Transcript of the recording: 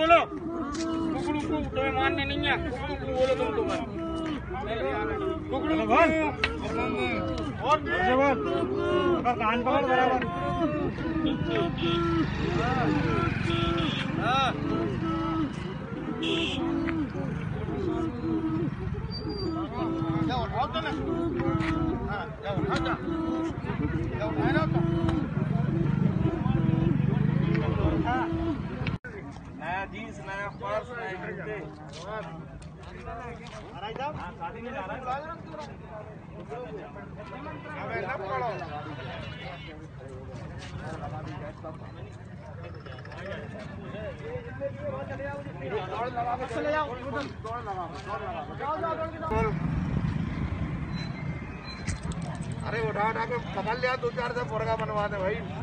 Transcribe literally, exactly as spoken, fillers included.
बोलो कुकड़ू को तुम्हें मानने नहीं है कुकड़ू को बोलो तुम तो कुकड़ू बोल और बोल अगर कान पकड़ बराबर हां जाओ उठाओ तो ना हां जाओ उठाओ जा जाओ उठाओ तो नया जीन्स नया पर्स नया जूते अरे जाओ शादी में जा रहा है हमें ना पकड़ो दौड़ लगा के चले जाओ दौड़ लगा दौड़ लगा जाओ जाओ अरे उठा उठा के पकड़ लिया दो चार से मुर्गा बनवा दे भाई।